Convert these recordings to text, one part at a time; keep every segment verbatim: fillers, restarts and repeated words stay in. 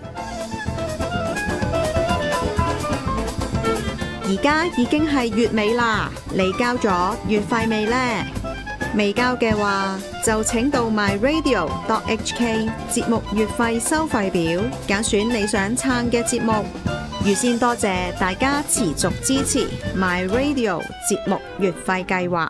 而家已經係月尾啦，你交咗月費未呢？未交嘅話，就請到 my radio dot h k 節目月費收費表，揀選你想撐嘅節目。預先多謝大家持續支持 my radio 節目月費計劃。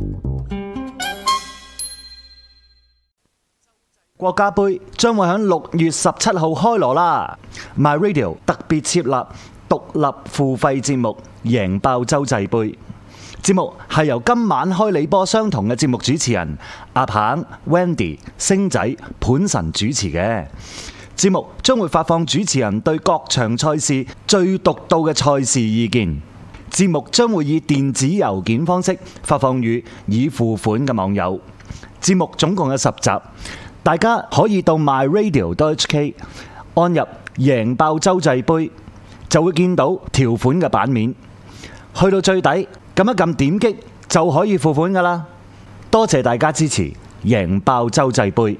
國家盃將會喺六月十七號開鑼啦 ！My Radio 特別設立獨立付費節目《贏爆洲際盃》。節目係由今晚開你波相同嘅節目主持人阿鵬、Wendy、星仔、盤神主持嘅節目，將會發放主持人對各場賽事最獨到嘅賽事意見。節目將會以電子郵件方式發放予已付款嘅網友。節目總共有十集。大家可以到 my radio dot h k 按入贏爆洲際盃，就會見到條款嘅版面。去到最底，撳一撳點擊就可以付款㗎喇。多謝大家支持贏爆洲際盃。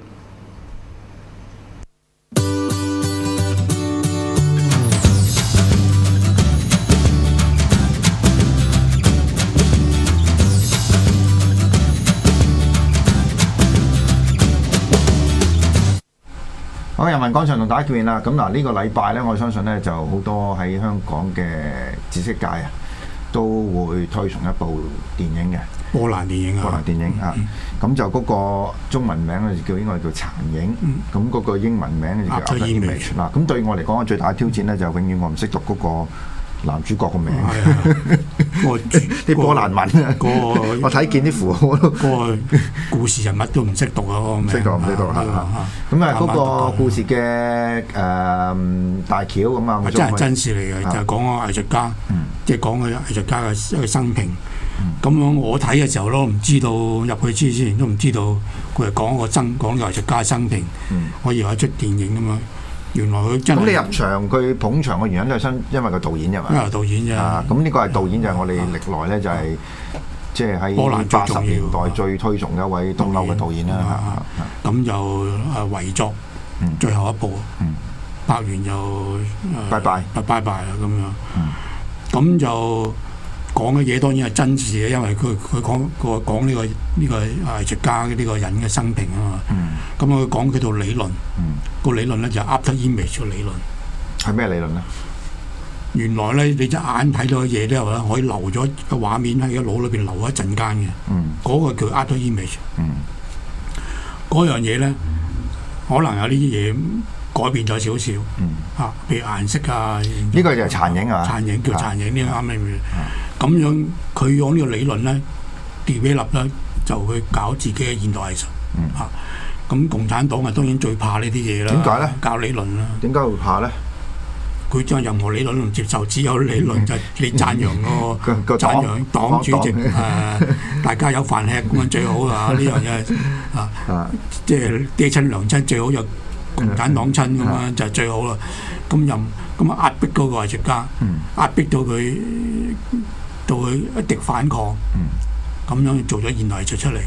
好，人民廣場同大家見面啦。咁嗱，呢個禮拜咧，我相信咧就好多喺香港嘅知識界啊，都會推崇一部電影嘅波蘭電影啊。 波蘭電影啊，咁就嗰個中文名咧就叫應該叫殘影，咁嗰個英文名咧就叫 After Image 嗱。咁對我嚟講，最大嘅挑戰咧就永遠我唔識讀嗰個男主角個名，啲波蘭文啊，我睇見啲符號都個故事人物都唔識讀啊，個名唔識讀唔識讀嚇。咁啊，嗰個故事嘅誒大橋咁啊， 真係真事嚟嘅，就係講個藝術家，即係講個藝術家嘅一個生平。咁樣我睇嘅時候都唔知道入去之前都唔知道佢係講個生講呢個藝術家嘅生平，我以為一出電影咁樣。原來佢真係咁，你入場佢捧場嘅原因都係因為個導演啫嘛。因為導演啫。啊，咁呢個係導演就係我哋歷來咧就係即係喺八十年代最推崇嘅一位東歐嘅導演啦。咁就誒遺作最後一部，拍完就拜拜，拜拜啦咁樣。咁就講嘅嘢當然係真事嘅，因為佢佢講個講呢個呢個藝術家嘅呢個人嘅生平啊嘛。咁佢講佢套理論，個理論咧就係 After Image 嘅理論。係咩理論咧？原來咧你隻眼睇到嘅嘢咧，可以留咗個畫面喺個腦裏邊留一陣間嘅。嗰個叫 After Image。嗰樣嘢咧，可能有呢啲嘢改變咗少少。啊，譬如顏色啊。呢個就係殘影啊。殘影叫殘影，呢個啱啱。咁樣佢用呢個理論咧 develop 咧，就去搞自己嘅現代藝術。啊。咁共產黨啊，當然最怕呢啲嘢啦。點解咧？教理論啦。點解會怕咧？佢將任何理論都唔接受，只有理論就係你讚揚個讚揚黨主席誒，大家有飯吃咁樣最好啊！呢樣嘢啊，即係爹親娘親最好就共產黨親咁樣就最好啦。咁又咁啊壓迫嗰個藝術家，壓迫到佢到佢一滴反抗，咁樣做咗現代藝術出嚟。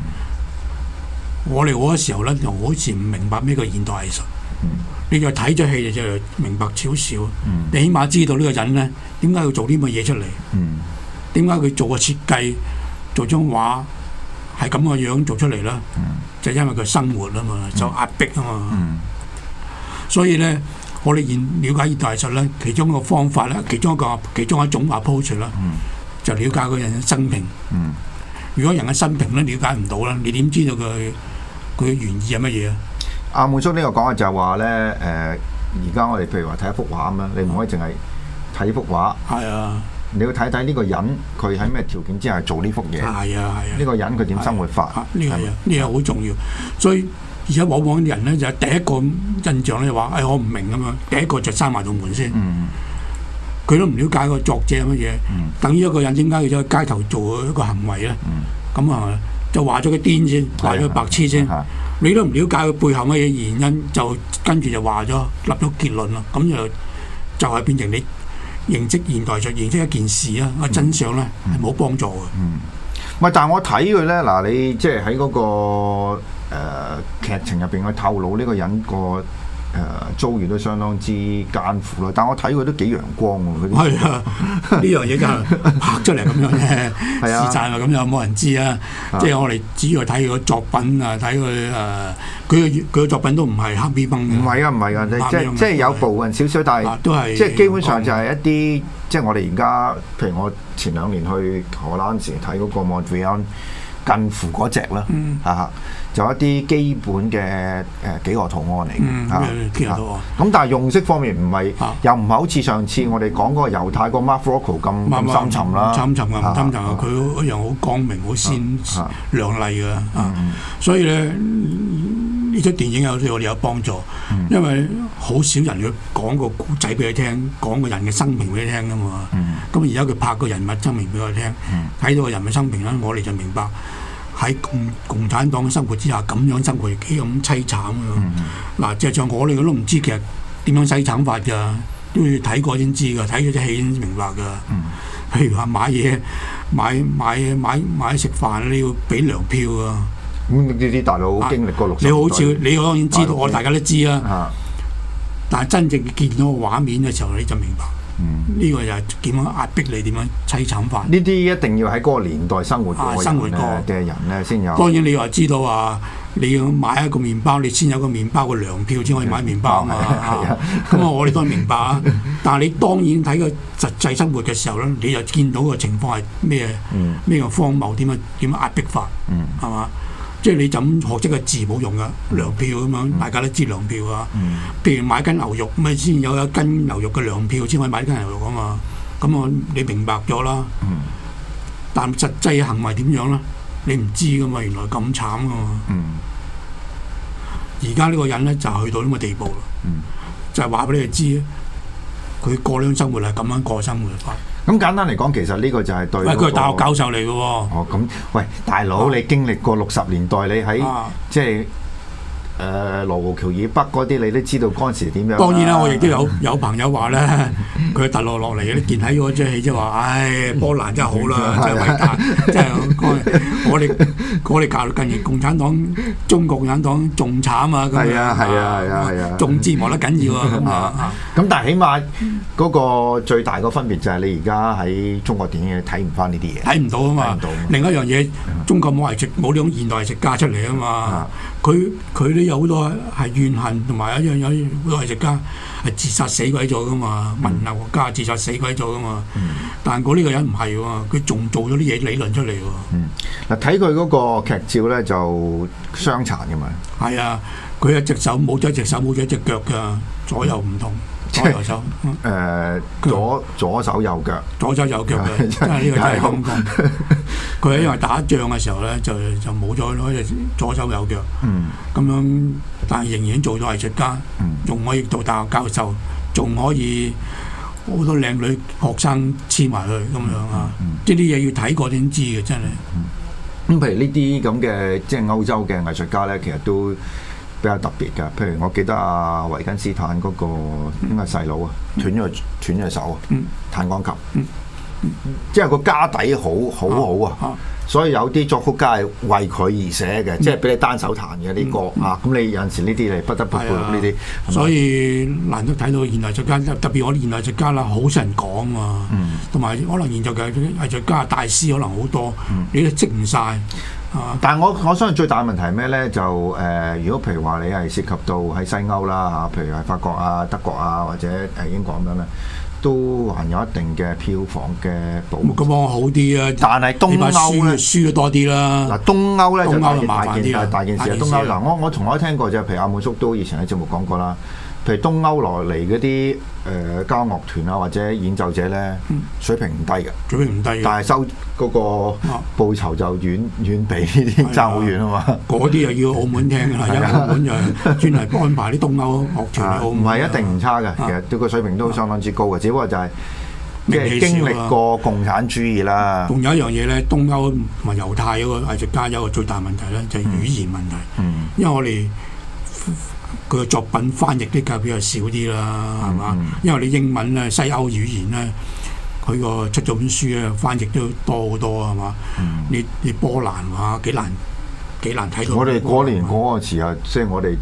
我哋嗰個時候咧，就好似唔明白咩叫現代藝術。嗯、你就睇咗戲就明白少少。嗯、你起碼知道呢個人咧點解要做啲乜嘢出嚟？點解佢做個設計，做張畫係咁個樣做出嚟啦？嗯、就因為佢生活啊嘛，受壓迫啊嘛。嗯、所以咧，我哋現了解現代藝術咧，其中一個方法咧，其中一個其中一種 approach 啦，嗯、就了解個人嘅生平。嗯、如果人嘅生平咧了解唔到啦，你點知道佢？佢嘅原意係乜嘢啊？阿滿叔呢個講嘅就係話咧，誒而家我哋譬如話睇一幅畫咁樣，你唔可以淨係睇幅畫。係啊，你要睇睇呢個人佢喺咩條件之下做呢幅嘢。係啊係啊，呢個人佢點生活法？呢個嘢呢個好重要。所以而家往往啲人咧就第一個印象咧話：誒我唔明咁樣，第一個就閂埋道門先。佢都唔了解個作者係乜嘢，等於一個人點解要喺街頭做一個行為咧？咁啊〜就話咗佢癲先，話咗佢白痴先，你都唔了解佢背後乜嘢原因，就跟住就話咗立咗結論啦。咁就就係變成你認識現代藝術，認識一件事啊，個真相咧係冇幫助嘅。嗯，唔係，但係我睇佢咧，嗱，你即係喺嗰個誒劇情入邊去透露呢個人個遭遇都相當之艱苦啦。但我睇佢都幾陽光喎，嗰啲係啊，呢樣嘢就係拍出嚟咁樣啫， 係啊事實係咪咁樣冇人知啊。即係我哋只要睇佢個作品啊，睇佢誒，佢嘅佢嘅作品都唔係黑邊崩嘅。 唔係啊，唔係啊，即係即係有部分少少，但係都係即係基本上就係一啲即係我哋而家，譬如我前兩年去荷蘭時睇嗰個 Mondrian 近乎嗰隻啦，嚇就一啲基本嘅誒幾何圖案嚟嘅嚇。咁但係用色方面唔係，又唔係好似上次我哋講嗰個猶太個 Mark Rothko 咁咁深沉啦。 深沉啊，唔深沉啊，佢一樣好光明、好鮮亮麗嘅啊。所以咧呢出電影有對我哋有幫助，因為好少人去講個故仔俾佢聽，講個人嘅生平俾佢聽噶嘛。咁而家佢拍個人物生平俾我聽，睇到個人物生平咧，我哋就明白。喺共共產黨生活之下，咁樣生活幾咁凄慘啊！嗱、嗯，即係像我哋都唔知其實點樣凄慘法㗎，都要睇過先知㗎，睇咗啲戲先明白㗎。嗯、譬如話買嘢、買買買買食飯，你要俾糧票啊！ 咁呢啲大佬經歷過六十年代， 你好似你當然知道，我大家都知啊。 啊但係真正見到個畫面嘅時候，你就明白。呢、嗯、個就係點樣壓迫你，點樣凄慘法？ 呢啲一定要喺嗰個年代生活過嘅人咧嘅人咧先有。 當然你話知道話，你要買一個麵包，你先有個麵包嘅糧票先可以買麵包嘛。咁啊，我哋都係明白啊。但係你當然睇個實際生活嘅時候咧，你就見到個情況係咩咩個荒謬，點樣點樣壓迫法，係嘛、嗯？即係你就咁學識個字冇用噶，糧票咁樣，大家都知糧票啊。嗯、譬如買斤牛肉咁啊，先有一斤牛肉嘅糧票先可以買斤牛肉啊嘛。咁我你明白咗啦。嗯、但實際行為點樣咧？你唔知噶嘛，原來咁慘噶嘛。而家呢個人咧就去到呢個地步啦，嗯、就係話俾你哋知，佢過呢種生活係咁樣過生活法。 咁簡單嚟講，其實呢個就係對、那個。喂， 佢係大學教授嚟嘅喎。 哦，咁喂，大佬，啊、你經歷過六十年代，你喺、啊、即係。誒羅湖橋以北嗰啲，你都知道嗰陣時點樣、啊。當然啦，我亦都有有朋友話咧，佢特落落嚟嗰啲見睇嗰出戲，即係話，唉，波蘭真係好啦，真係偉大，即係我哋我哋教近年共產黨、中國共產黨仲慘啊！ 係啊係啊係啊係啊， 仲折磨得緊要啊！咁啊咁，但係起碼嗰個最大個分別就係你而家喺中國電影睇唔翻呢啲嘢，睇唔到啊嘛。另一樣嘢，中國冇藝術冇呢種現代藝術家出嚟啊嘛。佢佢都有好多係怨恨，同埋一樣有好多藝術家係自殺死鬼咗噶嘛，文學家自殺死鬼咗噶嘛。嗯、但係嗰呢個人唔係喎，佢仲做咗啲嘢理論出嚟喎。 嗱，睇佢嗰個劇照咧就傷殘嘅嘛。係啊，佢一隻手冇咗一隻手冇咗一隻腳㗎，左右唔同。左右手， 誒左左手右腳， 左手右腳嘅，真係呢個真係陰功。佢係因為打仗嘅時候咧，就就冇咗嗰隻左手右腳。嗯，咁樣，但係仍然做咗藝術家，仲可以做大學教授，仲可以好多靚女學生黐埋去咁樣啊！即係啲嘢要睇過先知嘅，真係。 咁譬如呢啲咁嘅即係歐洲嘅藝術家咧，其實都比較特別㗎，譬如我記得阿維根斯坦嗰個應該係細佬啊，斷咗斷咗手啊，彈鋼琴，即係個家底好好好啊，所以有啲作曲家係為佢而寫嘅，即係俾你單手彈嘅啲歌啊，咁你有陣時呢啲你不得不佩服呢啲。 所以難得睇到現代藝術家，特別我啲現代藝術家啦，好少人講啊，同埋可能現在嘅藝術家大師可能好多，你都識唔晒。 啊、但係我我相信最大嘅問題係咩咧？就誒、呃，如果譬如話你係涉及到喺西歐啦嚇，譬如係法國啊、德國啊或者誒英國咁樣咧，都還有一定嘅票房嘅保護。 咁我好啲啊！ 但係東歐咧， 輸咗多啲啦。嗱， 東歐咧就大件大件大件大件事啊！東歐嗱，我我從來聽過就譬如阿滿叔都以前喺節目講過啦。譬如東歐來嚟嗰啲誒交樂團啊，或者演奏者咧，水平唔低嘅， 水平唔低嘅， 但係收嗰個報酬就遠遠比呢啲爭好遠啊嘛。 嗰啲又要澳門聽㗎啦，因為澳門就專係安排啲東歐樂團。 唔係一定唔差嘅，其實對個水平都相當之高嘅，只不過就係即係經歷過共產主義啦。 仲有一樣嘢咧，東歐同埋猶太嗰個藝術家有個最大問題咧，就係語言問題。嗯，因為我哋佢嘅作品翻譯啲較比較少啲啦，係嘛？嗯、因為你英文咧、西歐語言咧，佢個出咗本書咧，翻譯都多好多，係嘛？嗯、你你波蘭話幾難幾難睇到。 我哋嗰年嗰個時候，即係我哋讀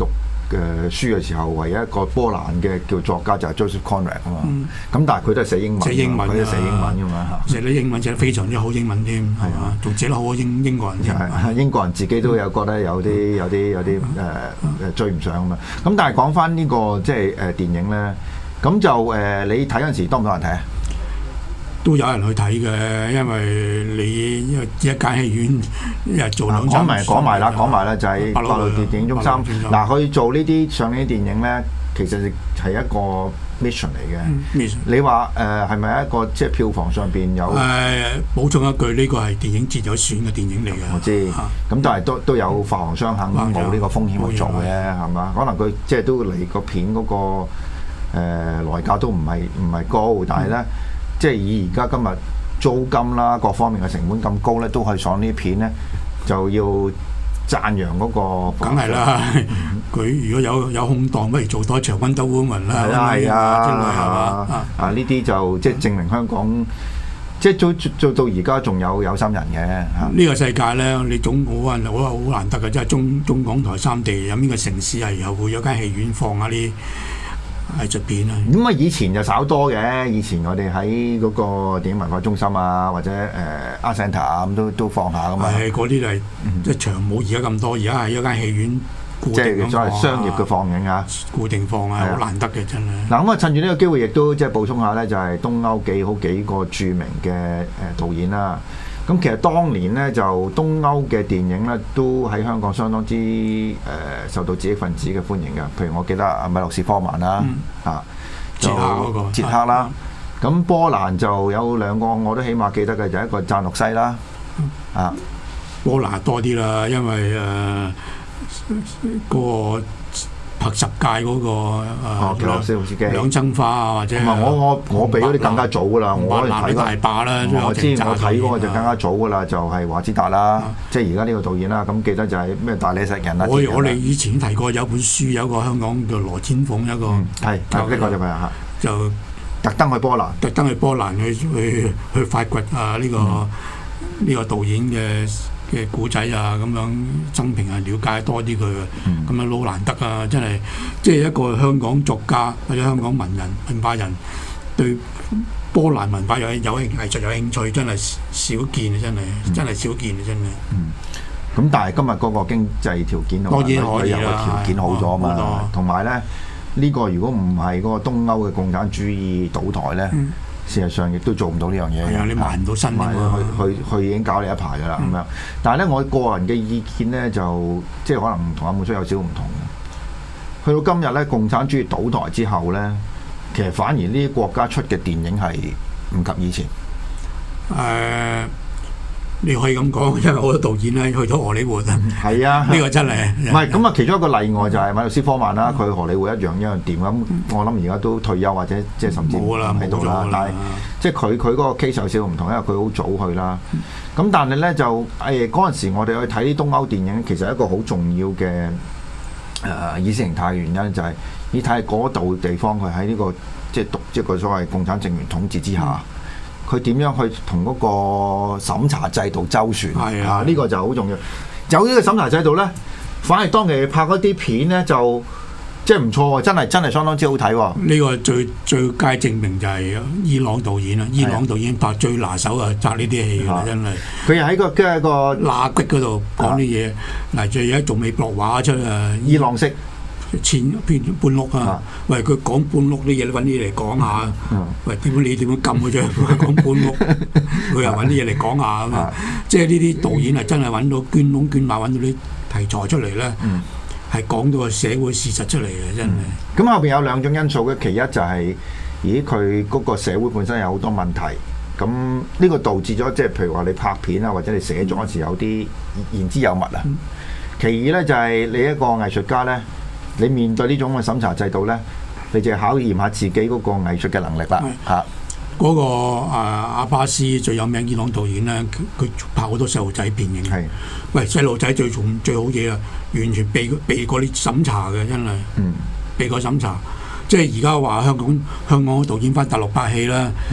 嘅書嘅時候，唯一一個波蘭嘅叫作家就係 Joseph Conrad 啊嘛。咁、嗯、但係佢都係寫英文， 寫英文， 佢都寫英文㗎嘛嚇。 寫啲英文寫得非常之好英文添，係嘛？仲寫得好過英英國人添。 係英國人自己都有覺得有啲有啲有啲誒誒追唔上咁啊。咁但係講翻呢個即係誒電影咧，咁就誒、呃、你睇嗰陣時多唔多人睇啊？ 都有人去睇嘅，因為你因為一間戲院一日做兩場。講埋講埋啦，講埋啦，就係百老匯電影中心。嗱，去做呢啲上呢啲電影咧，其實係一個 mission 嚟嘅。mission。你話誒係咪一個即係票房上邊有？誒補充一句，呢個係電影節有選嘅電影嚟嘅。 我知。咁但係都都有發行商肯冒呢個風險去做嘅，係嘛？可能佢即係都嚟個片嗰個誒來價都唔係唔係高，但係咧。即係以而家今日租金啦，各方面嘅成本咁高咧，都可以上呢啲片咧，就要讚揚嗰個。 梗係啦，佢如果有有空檔，不如做多場 Wonder Woman 啦。 係啊係啊，啊呢啲就即係證明香港，即係做做到而家仲有有心人嘅。 呢個世界咧，你總好啊，好好難得嘅，即係中中港台三地有邊個城市係又會有間戲院放下啲藝術片啊！ 咁啊，以前就稍多嘅。以前我哋喺嗰個電影文化中心啊，或者誒 Art Centre 啊，咁都都放下噶嘛。 係嗰啲就係即係場冇而家咁多，而家係一間戲院固定咁放啊。即係所謂商業嘅放映啊，固定放啊，好難得嘅真係。 嗱咁啊，趁住呢個機會，亦都即係補充下咧，就係東歐幾好幾個著名嘅誒導演啦。咁其實當年咧就東歐嘅電影咧都喺香港相當之誒、呃、受到知識分子嘅歡迎嘅，譬如我記得阿米洛斯科曼啦，嗯、啊， 捷克嗰個捷克啦，咁、嗯、波蘭就有兩個我都起碼記得嘅，就一個贊諾西啦， 嗯、 啊， 波蘭多啲啦，因為誒嗰、呃嗰個。拍十屆嗰個誒兩爭花啊，或者唔係我我我比嗰啲更加早噶啦，我睇大把啦。 我知我睇嗰個就更加早噶啦，就係華茲達啦，即係而家呢個導演啦。咁記得就係咩大理石人啊。 我我哋以前提過有本書，有個香港叫羅千鳳，有個係呢個就係嚇， 就特登去波蘭， 特登去波蘭去去去發掘啊呢個呢個導演嘅嘅古仔啊，咁樣生平啊，了解多啲佢嘅，咁樣好難得啊！真係，即係一個香港作家或者香港文人文化人對波蘭文化有有藝術有興趣，真係少見啊！真係，嗯、真係少見啊！真係。嗯。 咁但係今日嗰個經濟條件當然可以啦， 條件好咗嘛，同埋咧呢、呢個如果唔係嗰個東歐嘅共產主義倒台咧。嗯事實上亦都做唔到呢樣嘢嘅， 係啊！你買唔到新嘅， 去去去已經搞你一排㗎啦咁樣。但係咧，我個人嘅意見咧，就即係可能同阿滿叔有少少唔同嘅。去到今日咧，共產主義倒台之後咧，其實反而呢啲國家出嘅電影係唔及以前。 誒、呃。你可以咁講，因為好多導演咧去咗荷里活啊。係啊， 呢個真係。 唔係咁啊，其中一個例外就係米洛斯科曼啦，佢荷里活一樣一樣掂咁。我諗而家都退休或者即係甚至唔喺度啦。但係即係佢佢嗰個 case 有少少唔同，因為佢好早去啦。咁但係咧就誒嗰陣時，我哋去睇啲東歐電影，其實一個好重要嘅誒意識形態原因就係你睇嗰度地方，佢喺呢個即係獨即係個所謂共產政權統治之下。佢點樣去同嗰個審查制度周旋？係啊，呢個就好重要。有呢個審查制度咧，反而當其拍嗰啲片咧，就即係唔錯喎，真係真係相當之好睇喎。呢個最最佳證明就係伊朗導演啦，伊朗導演拍最拿手啊，拍呢啲戲㗎，真係。 佢又喺個即係個罅隙嗰度講啲嘢，嗱，最而家仲未落畫出啊， 伊朗式。 前片半碌啊！喂，佢講半碌啲嘢，你揾啲嘢嚟講下。嗯、喂，點解你點樣撳佢啫？講半碌，佢又揾啲嘢嚟講下咁啊！即係呢啲導演係真係揾到捐窿捐罅，揾到啲題材出嚟咧，係講、嗯、到個社會事實出嚟嘅，真係。 咁、嗯、後邊有兩種因素嘅，其一就係、是，咦，佢嗰個社會本身有好多問題，咁呢個導致咗，即係譬如話你拍片啊，或者你寫作嗰時有啲言之有物啊。嗯、其二咧就係、是、你一個藝術家咧。你面對呢種嘅審查制度咧，你就考驗下自己嗰個藝術嘅能力啦嚇。 嗰、那個啊阿巴斯最有名伊朗導演咧，佢拍好多細路仔電影。係是，喂，細路仔最重最好嘢啊，完全避避過啲審查嘅，真係。嗯。避過審查，即係而家話香港香港導演翻大陸拍戲啦，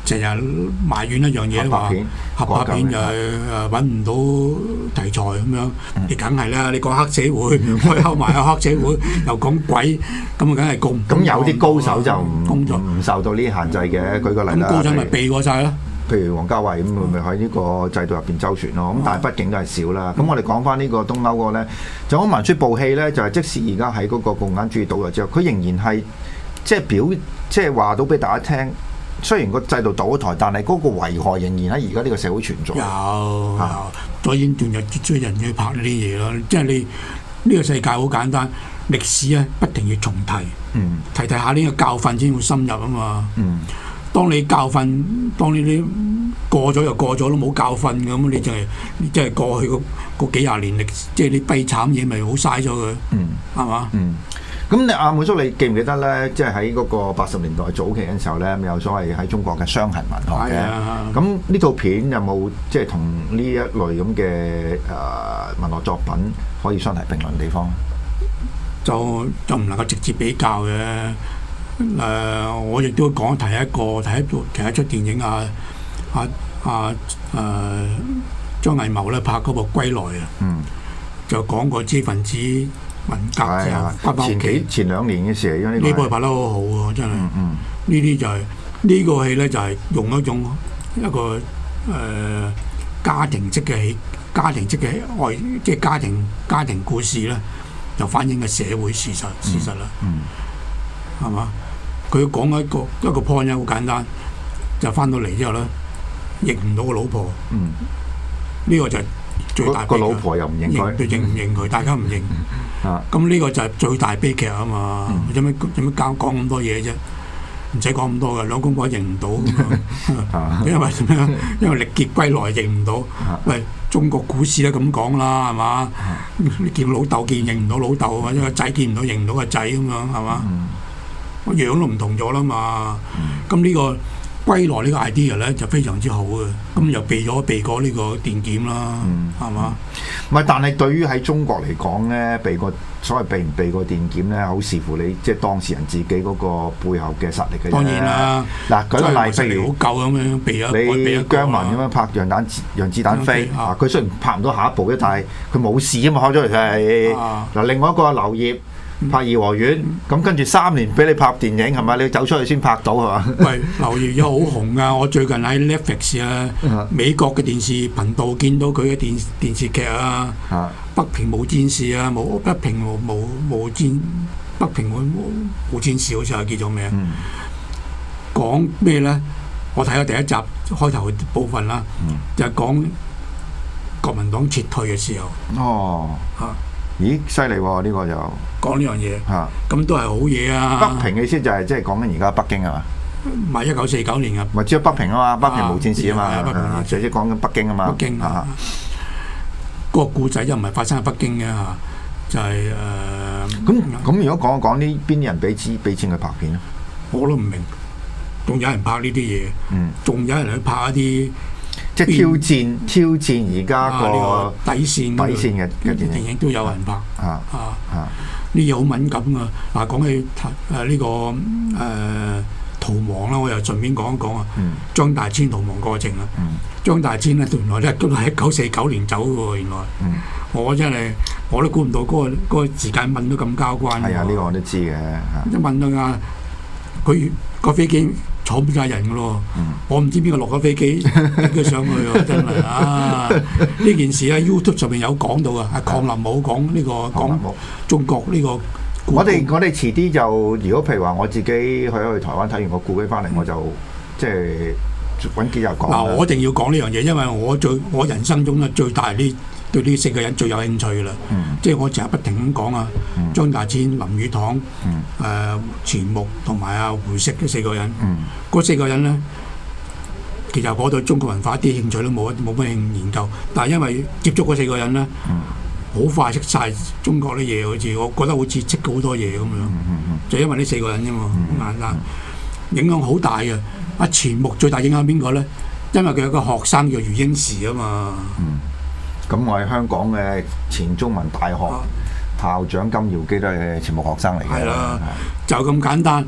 成日埋怨一樣嘢話合拍片就誒揾唔到題材咁樣，你梗係啦！你講黑社會，開口埋個黑社會，又講鬼，咁啊梗係公。 咁有啲高手就唔唔受到呢啲限制嘅。舉個例啦， 咁高手咪避過晒咯。 譬如王家衞咁，佢咪喺呢個制度入邊周旋咯。咁但係畢竟都係少啦。咁我哋講翻呢個東歐嗰個咧，就我聞出部戲咧，就係即使而家喺嗰個共產主義倒咗之後，佢仍然係即係表即係話到俾大家聽。雖然個制度倒咗台，但係嗰個危害仍然喺而家呢個社會存在。有， 有，所以仲有追人去拍呢啲嘢咯。即係你呢、呢個世界好簡單，歷史咧不停要重提，嗯、提提下呢個教訓先會深入啊嘛。嗯、當你教訓，當呢啲過咗又過咗都冇教訓咁，你就係即係過去嗰嗰幾廿年歷，即係啲悲慘嘢咪好嘥咗佢，係嘛？ 咁你阿滿叔，你記唔記得咧？即係喺嗰個八十年代早期嘅時候咧，有所謂喺中國嘅傷痕文學嘅。咁呢套片有冇即係同呢一類咁嘅誒文學作品可以相提並論嘅地方？就就唔能夠直接比較嘅。誒、呃，我亦都講提一個提一部其一出電影啊啊啊誒張藝謀咧拍嗰部《歸來》啊，嗯、就講個知識分子。文革之後， 前幾前兩年嘅時，因為呢部拍得好好喎，真係。呢啲、嗯嗯、就係、是、呢、這個戲咧，就係用一種一個誒、呃、家庭式嘅戲，家庭式嘅愛，即係家庭家庭故事咧，就反映嘅社會事實事實啦。係嘛、嗯？佢講一個一個 point 咧，好簡單，就翻到嚟之後咧，認唔到個老婆。呢、嗯、個就係最大個老婆又唔認佢， 認唔認佢？大家唔認。咁呢個就係最大悲劇啊嘛！有咩有咩講講咁多嘢啫？唔使講咁多嘅，兩公婆認唔到咁樣，因為點樣？因為力竭歸來認唔到。喂，中國股市都咁講啦，係嘛？你見老豆見認唔到老豆，或者個仔見唔到認唔到個仔咁樣，係嘛？個樣都唔同咗啦嘛。咁呢個歸來呢個 idea 咧就非常之好嘅，咁又避咗避過呢個電檢啦，係嘛？ 唔係，但係對於喺中國嚟講咧，避過所謂避唔避過電檢咧，好視乎你即係當事人自己嗰個背後嘅實力嘅啫。 當然啦， 嗱舉個例，譬如好夠咁樣避咗， 你姜文咁樣拍讓彈讓子彈飛啊，佢雖然拍唔到下一步啫，但係佢冇事啊嘛，拍咗嚟係嗱。另外一個劉燁。拍頤和園，咁跟住三年俾你拍電影係咪？你走出去先拍到係嘛？ 喂，劉燁而家好紅啊！我最近喺 Netflix 啊，美國嘅電視頻道見到佢嘅電電視劇啊，啊北平無戰事啊，冇北平無無無戰北平無無戰事好似係叫做咩？嗯、講咩咧？我睇咗第一集開頭部分啦，嗯、就係講國民黨撤退嘅時候。哦，嚇！ 咦，犀利喎！呢個就講呢樣嘢嚇，咁都係好嘢啊！ 北平嘅意思就係即係講緊而家北京係嘛？ 唔係一九四九年啊， 咪只有北平啊嘛，北平無戰事啊嘛，就即係講緊北京啊嘛。 北京啊，嗰個故仔又唔係發生喺北京嘅嚇，就係誒。 咁咁，如果講一講呢邊啲人俾錢俾錢去拍片咧？ 我都唔明，仲有人拍呢啲嘢，嗯，仲有人去拍一啲。 即係挑戰挑戰而家個底線底線嘅嘅電影都有人拍啊啊啊！呢嘢好敏感啊！嗱，講起誒呢個誒逃亡啦，我又順便講一講啊。張大千逃亡過程啊，張大千咧原來咧都係一九四九年走嘅喎，原來。我真係我都估唔到嗰個嗰個時間問到咁交關。 係啊，呢個我都知嘅。 一問到啊，佢個飛機坐唔晒人嘅咯，嗯、我唔知邊個落咗飛機拎佢上去喎，真係啊！呢件事喺 YouTube 上面有講到啊，阿鄺林武講呢個講中國呢個。 我哋我哋遲啲就，如果譬如話我自己去去台灣睇完個故居翻嚟，我就即係揾幾日講。 嗱，我一定要講呢樣嘢，因為我最我人生中咧最大呢對呢四個人最有興趣啦。嗯、即係我成日不停咁講啊，嗯、張大千、林語堂、誒、嗯呃、錢穆同埋阿胡適呢四個人。嗰、嗯、四個人咧，其實我對中國文化一啲興趣都冇，冇乜研究。但係因為接觸嗰四個人咧，好、嗯、快識晒中國啲嘢，好似我覺得好似識好多嘢咁樣。嗯嗯嗯、就因為呢四個人啫嘛，好簡單，影響好大嘅。阿錢穆最大影響邊個咧？因為佢有個學生叫余英時啊嘛。嗯咁我係香港嘅前中文大學校長金耀基都係錢穆學生嚟嘅。 係啦，就咁簡單。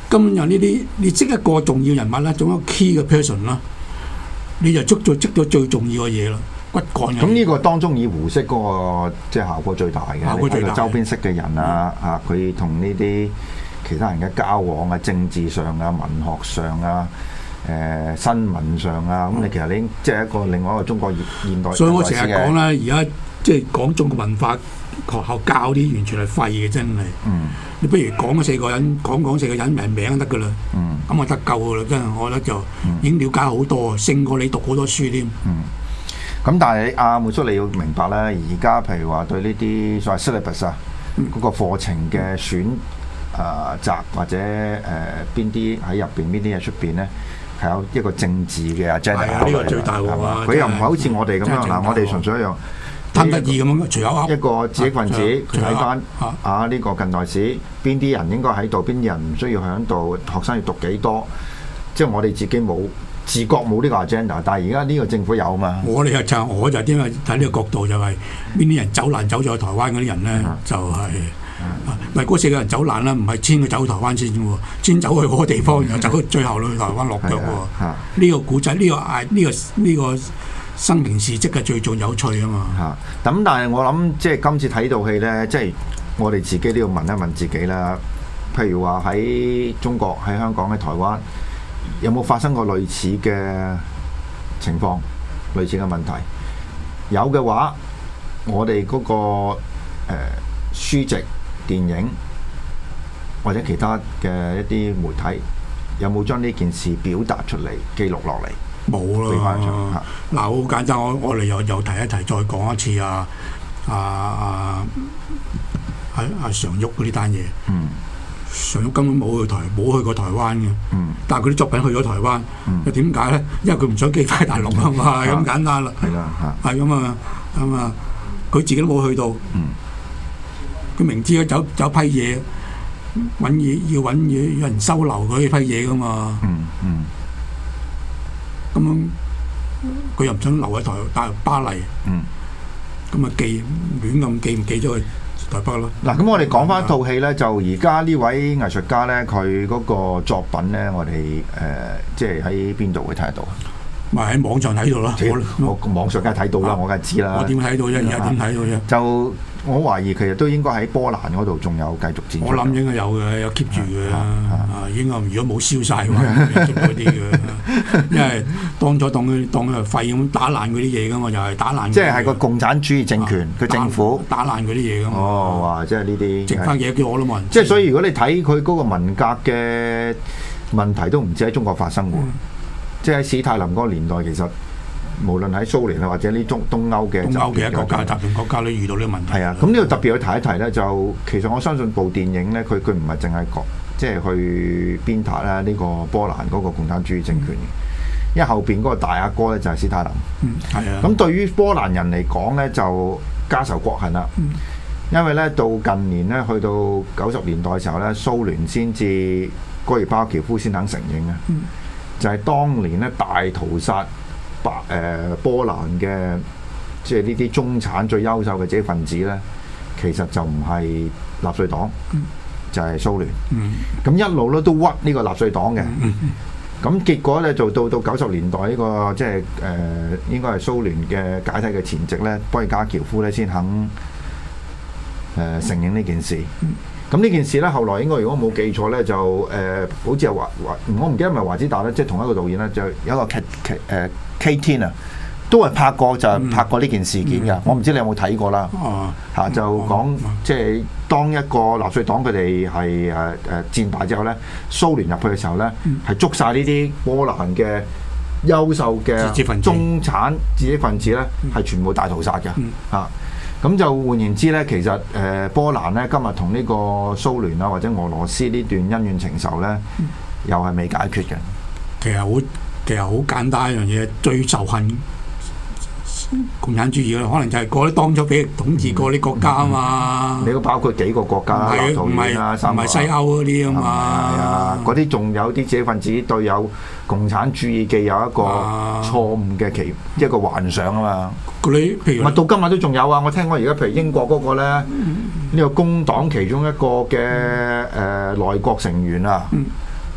咁有呢啲，你識一個重要人物啦，總有 key 嘅 person 啦，你就捉咗捉咗最重要嘅嘢啦，骨幹嘅。 咁呢個當中以胡適嗰個即係效果最大嘅， 效果最大你睇佢周邊識嘅人啊，啊佢同呢啲其他人嘅交往啊，政治上啊、文學上啊、誒、呃、新聞上啊，咁你其實你即係一個另外一個中國現現代。 所以我成日講啦，而家即係講中國文化。學校教啲完全係廢嘅，真係。嗯、你不如講嗰四個人，講講四個人名名得㗎啦。咁啊、嗯、得夠㗎啦，真係我覺得就已經了解好多，勝過你讀好多書添。咁、 嗯、但係阿梅叔你要明白咧，而家譬如話對呢啲所謂 syllabus 啊，嗰個課程嘅選誒擇、呃、或者誒邊啲喺入邊，邊啲喺出邊咧，係有一個政治嘅 agenda。係啊，呢個最大喎。佢又唔係好似我哋咁樣嗱，我哋純粹一樣。 貪得意咁樣，除咗一個知識分子，佢睇翻啊呢個近代史，邊啲人應該喺度，邊啲人唔需要喺度，學生要讀幾多？即係我哋自己冇自覺冇呢個 agenda，但係而家呢個政府有嘛？ 我哋就我就因為睇呢個角度就係邊啲人走難走咗去台灣嗰啲人咧，嗯、就係唔係嗰四個人走難啦，唔係遷佢走台灣先喎，遷走去嗰個地方，然後走到最後去台灣落腳喎。呢個古仔，呢、呢個呢、呢個呢、呢個。呢個生平事蹟嘅最重有趣啊嘛嚇！咁但係我諗即係今次睇套戲咧，即係我哋自己都要問一問自己啦。譬如話喺中國、喺香港、喺台灣，有冇發生過類似嘅情況、類似嘅問題？有嘅話，我哋嗰個誒書籍、電影或者其他嘅一啲媒體，有冇將呢件事表達出嚟、記錄落嚟？ 冇啦，嗱好簡單，我我哋又又提一提，再講一次啊啊啊啊啊常玉嗰啲單嘢。嗯，常玉根本冇去台，冇去過台灣嘅。嗯，但係佢啲作品去咗台灣。嗯，點解咧？因為佢唔想寄翻大陸啊嘛，咁簡單啦。係啦，係咁啊，咁啊，佢自己都冇去到。嗯，佢明知走走批嘢，揾嘢要揾嘢，有人收留佢批嘢噶嘛。嗯嗯。咁樣佢又唔想留喺台大陸巴黎，咁啊寄亂咁寄唔寄咗去台北咯。 嗱，咁我哋講翻套戲咧，就而家呢位藝術家咧，佢嗰個作品咧，我哋誒、呃、即係喺邊度會睇得到？ 咪喺網上睇到咯。 我我網上梗係睇到啦，啊、我梗係知啦。 我點睇到啫？而家點睇到啫？ 就我懷疑其實都應該喺波蘭嗰度仲有繼續展。 我諗應該有嘅，有 keep 住嘅。啊，應該如果冇燒曬嘅話，有嗰啲嘅。因為當咗當佢當佢係廢咁打爛嗰啲嘢噶嘛，又係打爛。即係係個共產主義政權，個、啊、政府打爛嗰啲嘢噶嘛。 哦，哇！即係呢啲。 剩翻嘢叫我都冇人。 即係所以，如果你睇佢嗰個文革嘅問題，都唔止喺中國發生喎。嗯、即係喺史太林嗰個年代，其實。無論喺蘇聯啊，或者呢中東歐嘅東歐嘅國家、集團國家都遇到呢個問題。 係啊，咁呢度特別去提一提咧，就其實我相信部電影咧，佢佢唔係淨係講即係去鞭撻啦呢個波蘭嗰個共產主義政權，嗯、因為後邊嗰個大阿哥咧就係史太林。嗯，係啊。咁對於波蘭人嚟講咧，就家仇國恨啦。嗯、因為咧到近年咧，去到九十年代嘅時候咧，蘇聯先至戈爾巴喬夫先肯承認啊，嗯、就係當年咧大屠殺。白誒波蘭嘅即係呢啲中產最優秀嘅知識分子咧，其實就唔係納粹黨，嗯、就係蘇聯。咁、嗯、一路咧都屈呢個納粹黨嘅。咁、嗯、結果咧就到到九十年代呢、這個即係誒應該係蘇聯嘅解體嘅前夕咧，波爾加喬夫咧先肯誒、呃、承認呢件事。咁呢、嗯、件事咧後來應該如果冇記錯咧就誒、呃、好似係華華我唔記得係咪華茲達咧，即係同一個導演咧，就有一個劇劇誒。呃 K 天啊，都係拍過就係拍過呢件事件㗎。嗯、我唔知你有冇睇過啦。哦，嚇就講即係當一個納粹黨佢哋係誒誒戰敗之後咧，蘇聯入去嘅時候咧，係、嗯、捉晒呢啲波蘭嘅優秀嘅中產知識分子咧，係、嗯、全部大屠殺嘅。嚇、嗯，咁、啊、就換言之咧，其實誒、呃、波蘭咧今日同呢個蘇聯啊或者俄羅斯呢段恩怨情仇咧，嗯、又係未解決嘅。 其實好。其實好簡單一樣嘢，最仇恨共產主義嘅，可能就係嗰啲當咗俾統治過啲國家啊嘛。 你都包括幾個國家啦，立陶宛啦、三個， 唔係西歐嗰啲啊嘛。 係啊，嗰啲仲有啲知識分子對有共產主義嘅有一個錯誤嘅期，一個幻想啊嘛。 嗰啲譬如， 咪到今日都仲有啊！我聽講而家譬如英國嗰個咧，呢、嗯、個工黨其中一個嘅誒、呃、內閣成員啊。嗯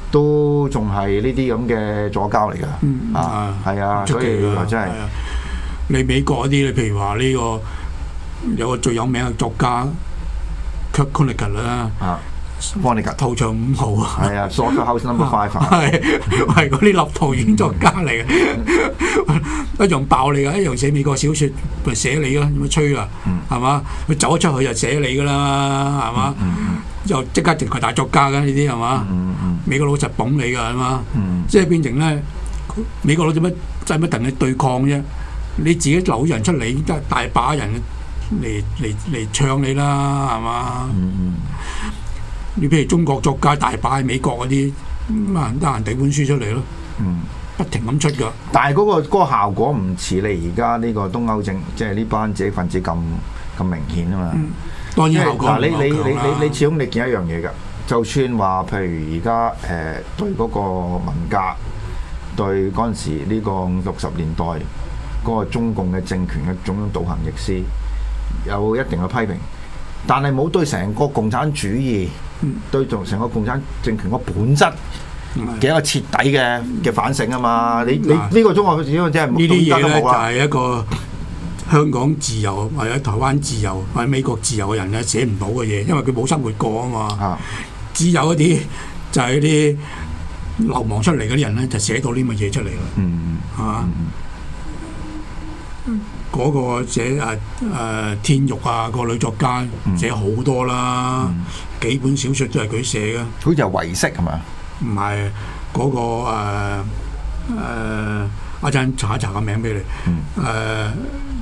都仲係呢啲咁嘅左膠嚟㗎。啊，係啊，所以真係你美國嗰啲，你譬如話呢個有個最有名嘅作家 Kurt Vonnegut 啦。 Vonnegut 圖像五號啊， 係啊 ，Slaughterhouse Number Five 係係嗰啲立陶宛作家嚟嘅，一樣爆你㗎，一樣寫美國小説咪寫你㗎，點樣吹啊？係嘛？佢走咗出去就寫你㗎啦，係嘛？又即刻成為大作家㗎呢啲係嘛？美國佬就捧你㗎係嘛？即係變成咧，美國佬做乜使乜同你對抗啫？你自己留人出嚟，得大把人嚟嚟嚟唱你啦，係嘛？你譬如中國作家大把喺美國嗰啲，咁啊得閒遞本書出嚟咯，嗯、不停咁出㗎。 但係嗰、嗰個嗰個效果唔似你而家呢個東歐正，即係呢班知識分子咁咁明顯啊嘛。嗯、當然效果唔夠啦。嗱，你你你你你始終你見一樣嘢㗎，就算話譬如而家誒對嗰個文革，對嗰陣時呢個五六十年代嗰個中共嘅政權嘅種種倒行逆施，有一定嘅批評，但係冇對成個共產主義。嗯、對做成個共產政權個本質嘅一個徹底嘅嘅反省啊嘛！你你呢個中國始終真係呢啲嘢咧，就係一個香港自由或者台灣自由或者美國自由嘅人咧寫唔到嘅嘢，因為佢冇生活過啊嘛。啊只有一啲就係啲流亡出嚟嗰啲人咧，就寫到呢個嘢出嚟啦。嗯，係嘛？嗰個寫誒誒天玉啊，個女作家寫好多啦，嗯、幾本小説都係佢寫嘅。 好似係遺色係嘛？ 唔係嗰個誒誒，一陣查一查個名俾你。誒、嗯呃、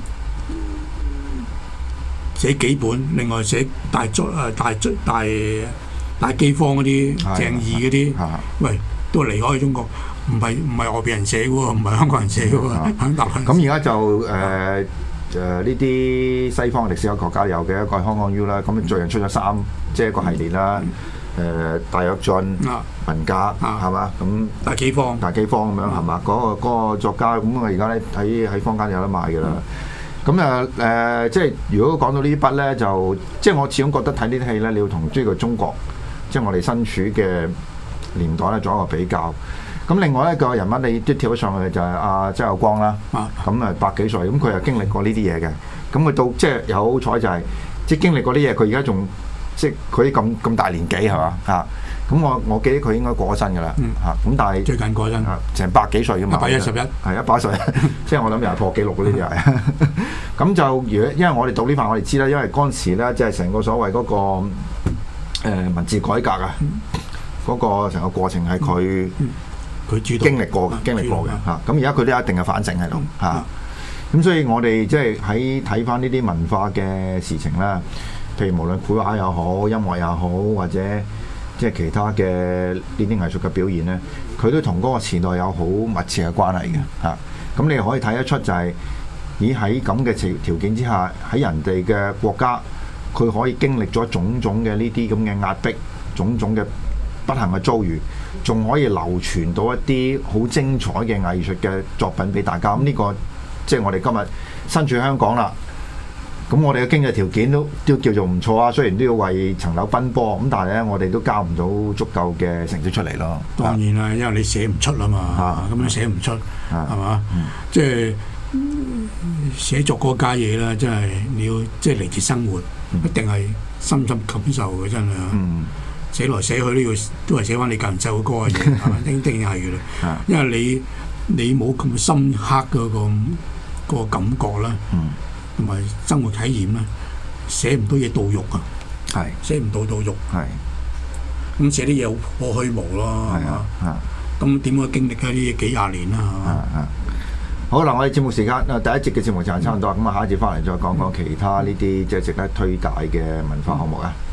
寫幾本，另外寫大作誒大大大饑荒嗰啲、鄭義嗰啲，喂都離開中國。唔係唔係外邊人寫嘅喎，唔係香港人寫嘅喎，響大陸。 咁而家就誒誒呢啲西方嘅歷史學國家有嘅一個係香港 U 啦，咁最近出咗三即係一個系列啦。誒大躍進、文革係嘛？咁大饑荒、 大饑荒咁樣係嘛？嗰個嗰個作家咁我而家咧喺喺坊間有得賣㗎啦。咁啊誒，即係如果講到呢筆咧，就即係我始終覺得睇呢啲戲咧，你要同呢個中國，即係我哋身處嘅年代咧，做一個比較。咁另外一個人物你都跳咗上去就係阿周有光啦，咁啊百幾歲，咁佢又經歷過呢啲嘢嘅，咁佢到即係有好彩就係即係經歷過啲嘢，佢而家仲即係佢咁咁大年紀係嘛嚇？咁我我記得佢應該過咗身㗎啦嚇，咁但係最近過身， 成百幾歲㗎嘛， 一百一十一， 係一百歲，即係我諗又係破紀錄嗰啲係。咁就如果因為我哋讀呢份我哋知啦，因為嗰陣時咧即係成個所謂嗰個誒文字改革啊，嗰個成個過程係佢。 佢經歷過嘅，經歷過嘅嚇，咁而家佢都有一定嘅反省喺度嚇，咁、嗯啊、所以我哋即係喺睇翻呢啲文化嘅事情啦，譬如無論繪畫又好、音樂又好，或者即係其他嘅呢啲藝術嘅表現咧，佢都同嗰個時代有好密切嘅關係嘅嚇。咁、啊、你可以睇得出就係、是，咦喺咁嘅條條件之下，喺人哋嘅國家，佢可以經歷咗種種嘅呢啲咁嘅壓迫，種種嘅不幸嘅遭遇。仲可以流傳到一啲好精彩嘅藝術嘅作品俾大家，咁呢個即係我哋今日身處香港啦。咁我哋嘅經濟條件都都叫做唔錯啊，雖然都要為層樓奔波，咁但係咧我哋都交唔到足夠嘅成績出嚟咯。 當然啦，因為你寫唔出啊嘛，咁樣寫唔出係嘛？即係寫作嗰家嘢啦，即係你要即係嚟自生活，一定係深深感受嘅真係。寫來寫去都要都係寫翻你個人首歌嘅嘢，係咪？一定係嘅啦，因為你你冇咁深刻嗰個嗰個感覺啦，同埋生活體驗啦，寫唔到嘢到肉啊，係寫唔到到肉，係咁寫啲嘢好虛無咯，係嘛？咁點樣經歷咗呢幾廿年啦？係嘛？ 好嗱，我哋節目時間啊，第一節嘅節目就係差唔多，咁啊下一節翻嚟再講講其他呢啲即係值得推介嘅文化項目啊。